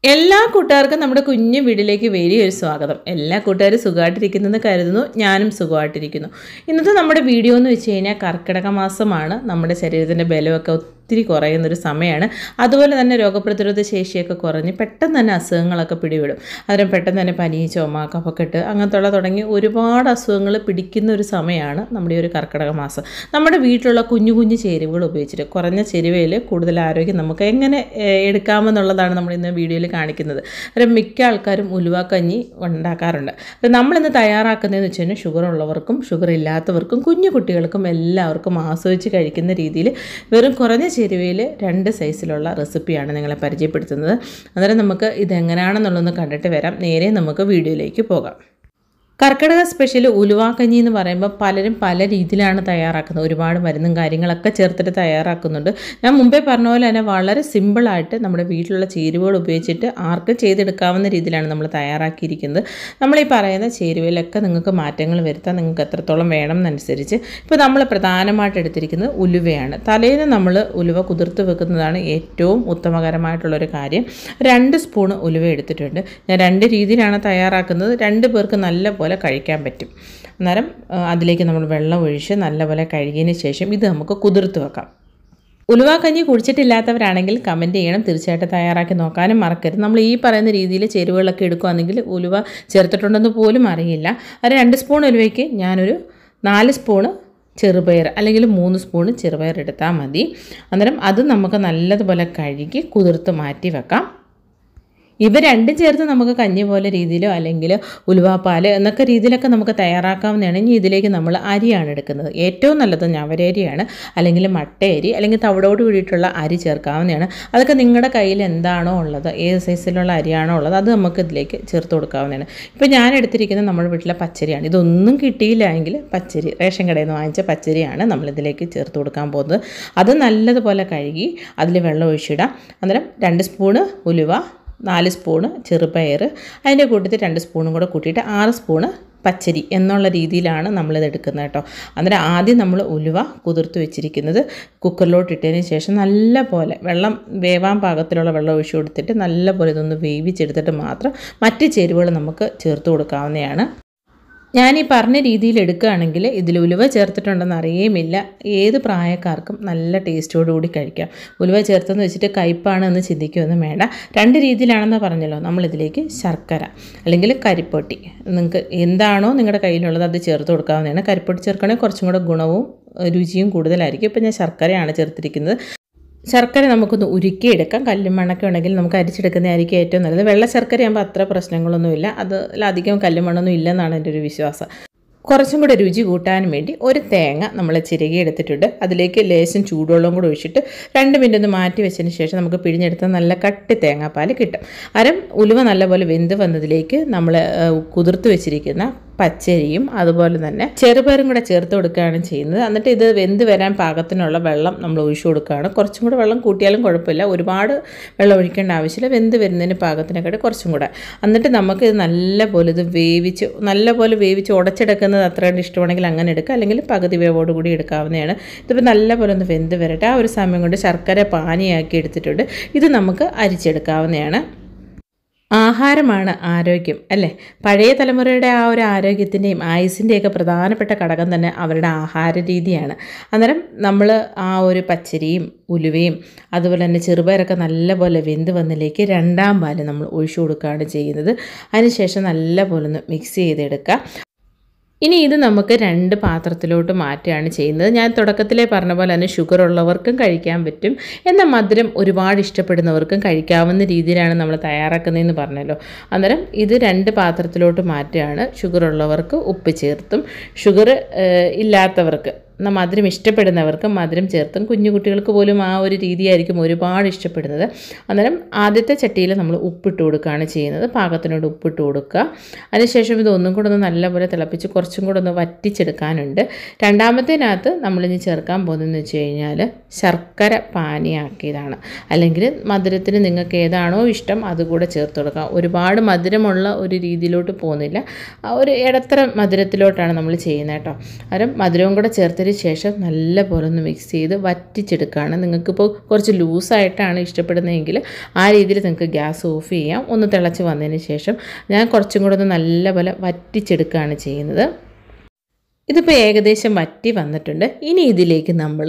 എല്ലാ കൂട്ടുകാർക്കും നമ്മുടെ കുഞ്ഞു വീട്ടിലേക്ക് വലിയൊരു സ്വാഗതം. എല്ലാ കൂട്ടുകാരും സുഖമായിട്ടിരിക്കുന്നെന്ന് കരുതുന്നു. ഞാനും സുഖമായിട്ടിരിക്കുന്നു. ഇന്നത്തെ നമ്മുടെ വീഡിയോ എന്ന് വെച്ച് കഴിഞ്ഞാൽ കർക്കിടക മാസമാണ്. നമ്മുടെ ശരീരത്തിൻ്റെ ബലമൊക്കെ ഒത്തിരി കുറയുന്നൊരു സമയമാണ്. അതുപോലെ തന്നെ രോഗപ്രതിരോധ ശേഷിയൊക്കെ കുറഞ്ഞ് പെട്ടെന്ന് തന്നെ അസുഖങ്ങളൊക്കെ പിടിവിടും. അതിനും പെട്ടെന്ന് തന്നെ പനി, ചുമ, കഫക്കെട്ട് അങ്ങനത്തുള്ള തുടങ്ങി ഒരുപാട് അസുഖങ്ങൾ പിടിക്കുന്ന ഒരു സമയമാണ് നമ്മുടെ ഈ ഒരു കർക്കിടക മാസം. നമ്മുടെ വീട്ടിലുള്ള കുഞ്ഞു കുഞ്ഞു ചേരുവകൾ ഉപയോഗിച്ചിട്ട് കുറഞ്ഞ ചേരുവയിൽ കൂടുതൽ ആരോഗ്യം നമുക്ക് എങ്ങനെ എടുക്കാമെന്നുള്ളതാണ് നമ്മൾ ഇന്ന് വീഡിയോയിൽ കാണിക്കുന്നത്. അന്നേരം മിക്ക ആൾക്കാരും ഉലുവാക്കഞ്ഞി ഉണ്ടാക്കാറുണ്ട്. അപ്പം നമ്മളിന്ന് തയ്യാറാക്കുന്നതെന്ന് വെച്ച് കഴിഞ്ഞാൽ ഷുഗർ ഉള്ളവർക്കും ഷുഗർ ഇല്ലാത്തവർക്കും കുഞ്ഞു കുട്ടികൾക്കും എല്ലാവർക്കും ആസ്വദിച്ച് കഴിക്കുന്ന രീതിയിൽ വെറും കുറഞ്ഞ ചേരുവയിൽ 2 സൈസിലുള്ള റെസിപ്പിയാണ് നിങ്ങളെ പരിചയപ്പെടുത്തുന്നത്. അന്നേരം നമുക്ക് ഇതെങ്ങനെയാണെന്നുള്ളതൊന്ന് കണ്ടിട്ട് വരാം. നേരെ നമുക്ക് വീഡിയോയിലേക്ക് പോകാം. കർക്കിടക സ്പെഷ്യൽ ഉലുവാക്കഞ്ഞി എന്ന് പറയുമ്പോൾ പലരും പല രീതിയിലാണ് തയ്യാറാക്കുന്നത്. ഒരുപാട് മരുന്നും കാര്യങ്ങളൊക്കെ ചേർത്തിട്ട് തയ്യാറാക്കുന്നുണ്ട്. ഞാൻ മുമ്പേ പറഞ്ഞ പോലെ തന്നെ വളരെ സിമ്പിളായിട്ട് നമ്മുടെ വീട്ടിലുള്ള ചേരുവകൾ ഉപയോഗിച്ചിട്ട് ആർക്കും ചെയ്തെടുക്കാവുന്ന രീതിയിലാണ് നമ്മൾ തയ്യാറാക്കിയിരിക്കുന്നത്. നമ്മളീ പറയുന്ന ചേരുവയിലൊക്കെ നിങ്ങൾക്ക് മാറ്റങ്ങൾ വരുത്താം, നിങ്ങൾക്ക് എത്രത്തോളം വേണം എന്നനുസരിച്ച്. ഇപ്പോൾ നമ്മൾ പ്രധാനമായിട്ട് എടുത്തിരിക്കുന്നത് ഉലുവയാണ്. തലേന്ന് നമ്മൾ ഉലുവ കുതിർത്ത് വെക്കുന്നതാണ് ഏറ്റവും ഉത്തമകരമായിട്ടുള്ളൊരു കാര്യം. 2 സ്പൂൺ ഉലുവ എടുത്തിട്ടുണ്ട്. ഞാൻ 2 രീതിയിലാണ് തയ്യാറാക്കുന്നത്. 2 പേർക്ക് നല്ല പോലെ കഴിക്കാൻ പറ്റും. അന്നേരം അതിലേക്ക് നമ്മൾ വെള്ളം ഒഴിച്ച് നല്ലപോലെ കഴുകിയതിന് ശേഷം ഇത് നമുക്ക് കുതിർത്ത് വെക്കാം. ഉലുവാക്കഞ്ഞി കുടിച്ചിട്ടില്ലാത്തവരാണെങ്കിൽ കമൻറ്റ് ചെയ്യണം. തീർച്ചയായിട്ടും തയ്യാറാക്കി നോക്കാനും മറക്കരുത്. നമ്മൾ ഈ പറയുന്ന രീതിയിൽ ചേരുവകളൊക്കെ എടുക്കുകയാണെങ്കിൽ ഉലുവ ചേർത്തിട്ടുണ്ടെന്ന് പോലും അറിയില്ല. അത് 2 സ്പൂൺ ഉലുവയ്ക്ക് ഞാനൊരു 4 സ്പൂണ് ചെറുപയർ അല്ലെങ്കിൽ 3 സ്പൂൺ ചെറുപയർ എടുത്താൽ മതി. അന്നേരം അത് നമുക്ക് നല്ലതുപോലെ കഴുകി കുതിർത്ത് മാറ്റി വെക്കാം. ഇവ 2 ചേർത്ത് നമുക്ക് കഞ്ഞി പോലെ രീതിയിലോ അല്ലെങ്കിൽ ഉലുവാപ്പാൽ എന്നൊക്കെ രീതിയിലൊക്കെ നമുക്ക് തയ്യാറാക്കാവുന്നതാണ്. ഇനി ഇതിലേക്ക് നമ്മൾ അരിയാണ് എടുക്കുന്നത്. ഏറ്റവും നല്ലത് ഞവരരിയാണ്, അല്ലെങ്കിൽ മട്ടയരി, അല്ലെങ്കിൽ തവിടോട് കൂടിയിട്ടുള്ള അരി ചേർക്കാവുന്നതാണ്. അതൊക്കെ നിങ്ങളുടെ കയ്യിൽ എന്താണോ ഉള്ളത്, ഏത് സൈസിലുള്ള അരിയാണോ ഉള്ളത് അത് നമുക്ക് ഇതിലേക്ക് ചേർത്ത് കൊടുക്കാവുന്നതാണ്. ഇപ്പോൾ ഞാൻ എടുത്തിരിക്കുന്നത് നമ്മുടെ വീട്ടിലെ പച്ചരിയാണ്. ഇതൊന്നും കിട്ടിയില്ല എങ്കിൽ പച്ചരി, റേഷൻ കടയിൽ നിന്ന് വാങ്ങിച്ച പച്ചരിയാണ് നമ്മളിതിലേക്ക് ചേർത്ത് കൊടുക്കാൻ പോകുന്നത്. അത് നല്ലതുപോലെ കഴുകി അതിൽ വെള്ളം ഒഴിച്ചിടാം. അന്നേരം 2 സ്പൂണ് ഉലുവ, 4 സ്പൂണ് ചെറുപയർ, അതിൻ്റെ കൂട്ടത്തിൽ 2 സ്പൂണും കൂടെ കൂട്ടിയിട്ട് 6 സ്പൂണ് പച്ചരി എന്നുള്ള രീതിയിലാണ് നമ്മളിത് എടുക്കുന്നത് കേട്ടോ. അന്നേരം ആദ്യം നമ്മൾ ഉലുവ കുതിർത്ത് വെച്ചിരിക്കുന്നത് കുക്കറിലോട്ട് ഇട്ടതിന് ശേഷം നല്ല പോലെ വെള്ളം വേവാൻ പാകത്തിലുള്ള വെള്ളം ഒഴിച്ചു കൊടുത്തിട്ട് നല്ല പോലെ ഇതൊന്ന് വേവിച്ചെടുത്തിട്ട് മാത്രം മറ്റ് ചേരുവകൾ നമുക്ക് ചേർത്ത് കൊടുക്കാവുന്നതാണ്. ഞാൻ ഈ പറഞ്ഞ രീതിയിൽ എടുക്കുകയാണെങ്കിൽ ഇതിൽ ഉലുവ ചേർത്തിട്ടുണ്ടെന്ന് അറിയുമില്ല. ഏത് പ്രായക്കാർക്കും നല്ല ടേസ്റ്റോടുകൂടി കഴിക്കാം. ഉലുവ ചേർത്തെന്ന് വെച്ചിട്ട് കയ്പ്പാണ് എന്ന് ചിന്തിക്കുകയൊന്നും വേണ്ട. 2 രീതിയിലാണെന്ന് പറഞ്ഞല്ലോ. നമ്മളിതിലേക്ക് ശർക്കര അല്ലെങ്കിൽ കരിപ്പൊട്ടി, നിങ്ങൾക്ക് എന്താണോ നിങ്ങളുടെ കയ്യിലുള്ളത് അത് ചേർത്ത് കൊടുക്കാവുന്നതാണ്. കരിപ്പൊട്ടി ചേർക്കണമെങ്കിൽ കുറച്ചും കൂടെ ഗുണവും രുചിയും കൂടുതലായിരിക്കും. ഇപ്പോൾ ഞാൻ ശർക്കരയാണ് ചേർത്തിരിക്കുന്നത്. ശർക്കര നമുക്കൊന്ന് ഉരുക്കിയെടുക്കാം. കല്ലും മണ്ണൊക്കെ ഉണ്ടെങ്കിൽ നമുക്ക് അരിച്ചെടുക്കുന്നതായിരിക്കും ഏറ്റവും നല്ലത്. വെള്ള ശർക്കരയാകുമ്പോൾ അത്ര പ്രശ്നങ്ങളൊന്നുമില്ല. അതിലധികം കല്ലും മണ്ണൊന്നും ഇല്ലെന്നാണ് എൻ്റെ ഒരു വിശ്വാസം. കുറച്ചും കൂടെ രുചി കൂട്ടാനും വേണ്ടി ഒരു തേങ്ങ നമ്മൾ ചിരകി എടുത്തിട്ടുണ്ട്. അതിലേക്ക് ലേശം ചൂടുവെള്ളം കൂടെ ഒഴിച്ചിട്ട് 2 മിനിറ്റ് ഒന്ന് മാറ്റി വെച്ചതിന് ശേഷം നമുക്ക് പിഴിഞ്ഞെടുത്ത നല്ല കട്ടി തേങ്ങാപ്പാൽ കിട്ടും. ഉലുവ നല്ലപോലെ വെന്ത് വന്നതിലേക്ക് നമ്മൾ കുതിർത്ത് വെച്ചിരിക്കുന്ന പച്ചരിയും അതുപോലെ തന്നെ ചെറുപയറും കൂടെ ചേർത്ത് കൊടുക്കുകയാണ് ചെയ്യുന്നത്. എന്നിട്ട് ഇത് വെന്ത് വരാൻ പാകത്തിനുള്ള വെള്ളം നമ്മൾ ഒഴിച്ചു കൊടുക്കുകയാണ്. കുറച്ചും കൂടെ വെള്ളം കൂട്ടിയാലും കുഴപ്പമില്ല, ഒരുപാട് വെള്ളം ഒഴിക്കേണ്ട ആവശ്യമില്ല. വെന്ത് വരുന്നതിന് പാകത്തിനൊക്കെ കുറച്ചും കൂടെ. എന്നിട്ട് നമുക്ക് ഇത് നല്ലപോലെ ഇത് നല്ലപോലെ വേവിച്ച് ഉടച്ചെടുക്കുന്നത് അത്ര ഇഷ്ടമാണെങ്കിൽ അങ്ങനെ എടുക്കുക, അല്ലെങ്കിൽ പകുതി വേവോടുകൂടി എടുക്കാവുന്നതാണ്. ഇതിപ്പോൾ നല്ലപോലെ ഒന്ന് വെന്ത് വരട്ടെ. ആ ഒരു സമയം കൊണ്ട് ശർക്കര പാനിയാക്കി എടുത്തിട്ടുണ്ട്. ഇത് നമുക്ക് അരിച്ചെടുക്കാവുന്നതാണ്. ആഹാരമാണ് ആരോഗ്യം അല്ലേ? പഴയ തലമുറയുടെ ആ ഒരു ആരോഗ്യത്തിൻ്റെയും ആയുസിൻ്റെയൊക്കെ പ്രധാനപ്പെട്ട ഘടകം തന്നെ അവരുടെ ആഹാര രീതിയാണ്. അന്നേരം നമ്മൾ ആ ഒരു പച്ചരിയും ഉലുവയും അതുപോലെ തന്നെ ചെറുപയറൊക്കെ നല്ലപോലെ വെന്ത് വന്നതിലേക്ക് 2ാം പാല് നമ്മൾ ഒഴിച്ചു കൊടുക്കുകയാണ് ചെയ്യുന്നത്. അതിനുശേഷം നല്ലപോലെ ഒന്ന് മിക്സ് ചെയ്തെടുക്കുക. ഇനി ഇത് നമുക്ക് 2 പാത്രത്തിലോട്ട് മാറ്റുകയാണ് ചെയ്യുന്നത്. ഞാൻ തുടക്കത്തിലേ പറഞ്ഞ പോലെ തന്നെ ഷുഗർ ഉള്ളവർക്കും കഴിക്കാൻ പറ്റും, എന്നാൽ മധുരം ഒരുപാട് ഇഷ്ടപ്പെടുന്നവർക്കും കഴിക്കാവുന്ന രീതിയിലാണ് നമ്മൾ തയ്യാറാക്കുന്നതെന്ന് പറഞ്ഞല്ലോ. അന്നേരം ഇത് 2 പാത്രത്തിലോട്ട് മാറ്റുകയാണ്. ഷുഗർ ഉള്ളവർക്ക് ഉപ്പ് ചേർത്തും ഷുഗർ ഇല്ലാത്തവർക്ക് മധുരം ഇഷ്ടപ്പെടുന്നവർക്ക് മധുരം ചേർത്തും കുഞ്ഞു കുട്ടികൾക്ക് പോലും ആ ഒരു രീതിയായിരിക്കും ഒരുപാട് ഇഷ്ടപ്പെടുന്നത്. അന്നേരം ആദ്യത്തെ ചട്ടിയിൽ നമ്മൾ ഉപ്പിട്ട് കൊടുക്കുകയാണ് ചെയ്യുന്നത്. പാകത്തിനോട് ഉപ്പിട്ട് കൊടുക്കുക. അതിനുശേഷം ഇത് ഒന്നും കൂടെ ഒന്ന് നല്ലപോലെ തിളപ്പിച്ച് കുറച്ചും കൂടെ ഒന്ന് വറ്റിച്ചെടുക്കാനുണ്ട്. 2ാമത്തേനകത്ത് നമ്മളിനി ചേർക്കാൻ പോകുന്നതെന്ന് വെച്ച് കഴിഞ്ഞാൽ ശർക്കര പാനിയാക്കിയതാണ്. അല്ലെങ്കിൽ മധുരത്തിന് നിങ്ങൾക്ക് ഏതാണോ ഇഷ്ടം അതുകൂടെ ചേർത്ത് കൊടുക്കാം. ഒരുപാട് മധുരമുള്ള ഒരു രീതിയിലോട്ട് പോകുന്നില്ല, ഒരു ഇടത്തരം മധുരത്തിലോട്ടാണ് നമ്മൾ ചെയ്യുന്നത് കേട്ടോ. അന്നേരം മധുരവും കൂടെ ചേർത്ത് ചേർത്തതിന് ശേഷം നല്ലപോലെ ഒന്ന് മിക്സ് ചെയ്ത് വറ്റിച്ചെടുക്കുകയാണ്. നിങ്ങൾക്കിപ്പോൾ കുറച്ച് ലൂസായിട്ടാണ് ഇഷ്ടപ്പെടുന്നതെങ്കിൽ ആ രീതിയിൽ നിങ്ങൾക്ക് ഗ്യാസ് ഓഫ് ചെയ്യാം. ഒന്ന് തിളച്ച് വന്നതിന് ശേഷം ഞാൻ കുറച്ചും കൂടെ ഒന്ന് നല്ലപോലെ വറ്റിച്ചെടുക്കുകയാണ് ചെയ്യുന്നത്. ഇതിപ്പോൾ ഏകദേശം വറ്റി വന്നിട്ടുണ്ട്. ഇനി ഇതിലേക്ക് നമ്മൾ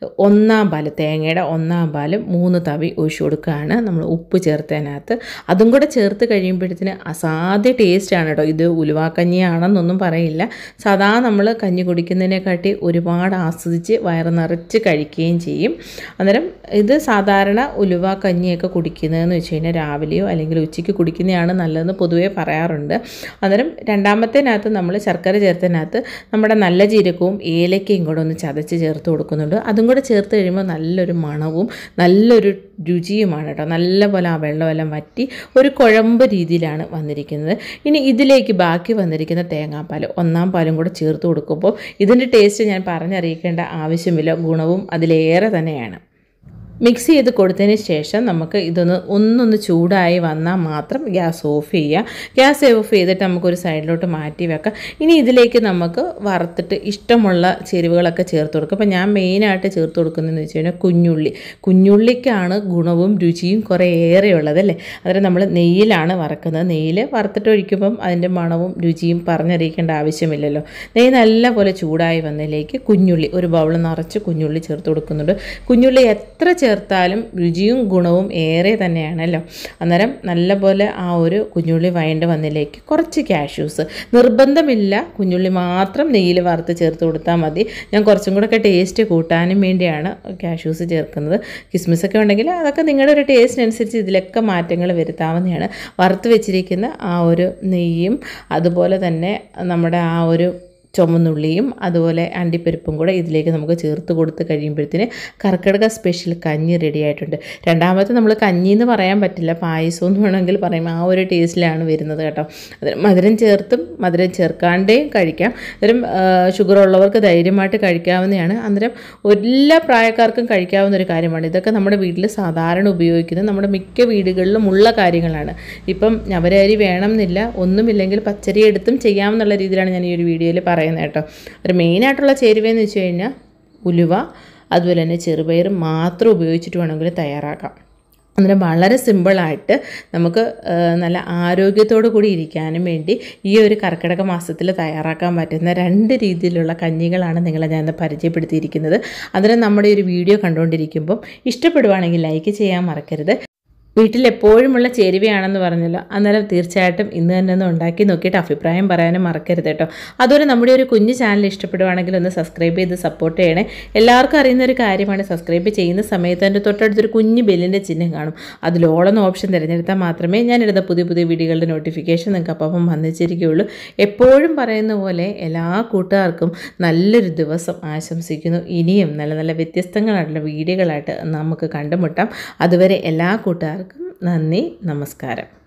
തേങ്ങയുടെ 1/4 പാല് 3 തവി ഒഴിച്ചു കൊടുക്കുകയാണ്. നമ്മൾ ഉപ്പ് ചേർത്തതിനകത്ത് അതും കൂടെ ചേർത്ത് കഴിയുമ്പോഴത്തേന് അസാധ്യ ടേസ്റ്റാണ് കേട്ടോ. ഇത് ഉലുവാക്കഞ്ഞിയാണെന്നൊന്നും പറയില്ല. സാധാ നമ്മൾ കഞ്ഞി കുടിക്കുന്നതിനെക്കാട്ടി ഒരുപാട് ആസ്വദിച്ച് വയറ് നിറച്ച് കഴിക്കുകയും ചെയ്യും. അന്നേരം ഇത് സാധാരണ ഉലുവാക്കഞ്ഞിയൊക്കെ കുടിക്കുന്നതെന്ന് വെച്ച് കഴിഞ്ഞാൽ രാവിലെയോ അല്ലെങ്കിൽ ഉച്ചയ്ക്ക് കുടിക്കുന്നതാണ് നല്ലതെന്ന് പൊതുവേ പറയാറുണ്ട്. അന്നേരം രണ്ടാമത്തേനകത്ത് നമ്മൾ ശർക്കര ചേർത്തതിനകത്ത് നമ്മുടെ നല്ല ജീരകവും ഏലക്കയും കൂടെ ഒന്ന് ചതച്ച് ചേർത്ത് കൊടുക്കുന്നുണ്ട്. അതും കൂടെ ചേർത്ത് കഴിയുമ്പോൾ നല്ലൊരു മണവും നല്ലൊരു രുചിയുമാണ് കേട്ടോ. നല്ലപോലെ ആ വെള്ളമെല്ലാം വറ്റി ഒരു കുഴമ്പ് രീതിയിലാണ് വന്നിരിക്കുന്നത്. ഇനി ഇതിലേക്ക് ബാക്കി വന്നിരിക്കുന്ന തേങ്ങാപ്പാൽ 1/4 പാലും കൂടെ ചേർത്ത് കൊടുക്കുമ്പോൾ ഇതിൻ്റെ ടേസ്റ്റ് ഞാൻ പറഞ്ഞറിയിക്കേണ്ട ആവശ്യമില്ല. ഗുണവും അതിലേറെ തന്നെയാണ്. മിക്സ് ചെയ്ത് കൊടുത്തതിന് ശേഷം നമുക്ക് ഒന്നൊന്ന് ചൂടായി വന്നാൽ മാത്രം ഗ്യാസ് ഓഫ് ചെയ്യുക. ഗ്യാസ് ഓഫ് ചെയ്തിട്ട് നമുക്കൊരു സൈഡിലോട്ട് മാറ്റി വെക്കാം. ഇനി ഇതിലേക്ക് നമുക്ക് വറുത്തിട്ട് ഇഷ്ടമുള്ള ചേരുവകളൊക്കെ ചേർത്ത് കൊടുക്കും. അപ്പോൾ ഞാൻ മെയിനായിട്ട് ചേർത്ത് കൊടുക്കുന്നതെന്ന് വെച്ച് കഴിഞ്ഞാൽ കുഞ്ഞുള്ളിക്കാണ് ഗുണവും രുചിയും കുറേ ഏറെയുള്ളത് അല്ലേ. അതായത് നമ്മൾ നെയ്യിലാണ് വറക്കുന്നത്. നെയ്യിൽ വറുത്തിട്ട് ഒഴിക്കുമ്പം അതിൻ്റെ മണവും രുചിയും പറഞ്ഞറിയിക്കേണ്ട ആവശ്യമില്ലല്ലോ. നെയ്യ് നല്ലപോലെ ചൂടായി വന്നതിലേക്ക് കുഞ്ഞുള്ളി ഒരു ബൗൾ നിറച്ച് കുഞ്ഞുള്ളി ചേർത്ത് കൊടുക്കുന്നുണ്ട്. കുഞ്ഞുള്ളി എത്ര ചേർത്താലും രുചിയും ഗുണവും ഏറെ തന്നെയാണല്ലോ. അന്നേരം നല്ലപോലെ ആ ഒരു കുഞ്ഞുള്ളി വഴണ്ട് വന്നതിലേക്ക് കുറച്ച് കാഷ്യൂസ്, നിർബന്ധമില്ല, കുഞ്ഞുള്ളി മാത്രം നെയ്യിൽ വറുത്ത് ചേർത്ത് കൊടുത്താൽ മതി. ഞാൻ കുറച്ചും കൂടെയൊക്കെ ടേസ്റ്റ് കൂട്ടാനും വേണ്ടിയാണ് കാഷ്യൂസ് ചേർക്കുന്നത്. കിസ്മിസൊക്കെ ഉണ്ടെങ്കിൽ അതൊക്കെ നിങ്ങളുടെ ഒരു ടേസ്റ്റിനനുസരിച്ച് ഇതിലൊക്കെ മാറ്റങ്ങൾ വരുത്താവുന്നതാണ്. വറുത്ത് വെച്ചിരിക്കുന്ന ആ ഒരു നെയ്യും അതുപോലെ തന്നെ നമ്മുടെ ആ ഒരു ചുമന്നുള്ളിയും അതുപോലെ അണ്ടിപ്പരിപ്പും കൂടെ ഇതിലേക്ക് നമുക്ക് ചേർത്ത് കൊടുത്ത് കഴിയുമ്പോഴത്തേന് കർക്കിടക സ്പെഷ്യൽ കഞ്ഞി റെഡി ആയിട്ടുണ്ട്. രണ്ടാമത്തെ നമ്മൾ കഞ്ഞി എന്ന് പറയാൻ പറ്റില്ല, പായസം എന്ന് വേണമെങ്കിൽ പറയും. ആ ഒരു ടേസ്റ്റിലാണ് വരുന്നത് കേട്ടോ. അതിന് മധുരം ചേർത്തും മധുരം ചേർക്കാണ്ടേയും കഴിക്കാം. അന്നേരം ഷുഗർ ഉള്ളവർക്ക് ധൈര്യമായിട്ട് കഴിക്കാവുന്നതാണ്. അന്നേരം എല്ലാ പ്രായക്കാർക്കും കഴിക്കാവുന്ന ഒരു കാര്യമാണ്. ഇതൊക്കെ നമ്മുടെ വീട്ടിൽ സാധാരണ ഉപയോഗിക്കുന്നത് നമ്മുടെ മിക്ക വീടുകളിലും ഉള്ള കാര്യങ്ങളാണ്. ഇപ്പം ഞവരരി വേണം എന്നില്ല, ഒന്നുമില്ലെങ്കിൽ പച്ചരി എടുത്തും ചെയ്യാമെന്നുള്ള രീതിയിലാണ് ഞാൻ ഈ ഒരു വീഡിയോയിൽ പറയുന്നത് കേട്ടോ. ഒരു മെയിനായിട്ടുള്ള ചേരുവയെന്ന് വെച്ച് കഴിഞ്ഞാൽ ഉലുവ അതുപോലെ തന്നെ ചെറുപയർ മാത്രം ഉപയോഗിച്ചിട്ട് വേണമെങ്കിൽ തയ്യാറാക്കാം. അന്നേരം വളരെ സിമ്പിളായിട്ട് നമുക്ക് നല്ല ആരോഗ്യത്തോടു കൂടി ഇരിക്കാനും വേണ്ടി ഈ ഒരു കർക്കിടക മാസത്തിൽ തയ്യാറാക്കാൻ പറ്റുന്ന 2 രീതിയിലുള്ള കഞ്ഞികളാണ് നിങ്ങളെ ഞാൻ പരിചയപ്പെടുത്തിയിരിക്കുന്നത്. അന്നേരം നമ്മുടെ ഒരു വീഡിയോ കണ്ടുകൊണ്ടിരിക്കുമ്പം ഇഷ്ടപ്പെടുവാണെങ്കിൽ ലൈക്ക് ചെയ്യാൻ മറക്കരുത്. വീട്ടിലെപ്പോഴുമുള്ള ചേരുവയാണെന്ന് പറഞ്ഞല്ലോ. അന്നേരം തീർച്ചയായിട്ടും ഇന്ന് തന്നെ ഒന്ന് ഉണ്ടാക്കി നോക്കിയിട്ട് അഭിപ്രായം പറയാനും മറക്കരുത് കേട്ടോ. അതുപോലെ നമ്മുടെ ഒരു കുഞ്ഞു ചാനൽ ഇഷ്ടപ്പെടുവാണെങ്കിൽ ഒന്ന് സബ്സ്ക്രൈബ് ചെയ്ത് സപ്പോർട്ട് ചെയ്യണേ. എല്ലാവർക്കും അറിയുന്ന ഒരു കാര്യമാണ്, സബ്സ്ക്രൈബ് ചെയ്യുന്ന സമയത്ത് എൻ്റെ തൊട്ടടുത്തൊരു കുഞ്ഞു ബെല്ലിൻ്റെ ചിഹ്നം കാണും. അതിൽ ഓളെന്ന ഓപ്ഷൻ തിരഞ്ഞെടുത്താൽ മാത്രമേ ഞാനിടുന്ന പുതിയ പുതിയ വീഡിയോകളുടെ നോട്ടിഫിക്കേഷൻ നിങ്ങൾക്ക് അപ്പം വന്നിച്ചിരിക്കുകയുള്ളൂ. എപ്പോഴും പറയുന്ന പോലെ എല്ലാ കൂട്ടുകാർക്കും നല്ലൊരു ദിവസം ആശംസിക്കുന്നു. ഇനിയും നല്ല നല്ല വ്യത്യസ്തങ്ങളായിട്ടുള്ള വീഡിയോകളായിട്ട് നമുക്ക് കണ്ടുമുട്ടാം. അതുവരെ എല്ലാ കൂട്ടുകാർക്കും നന്ദി, നമസ്കാരം.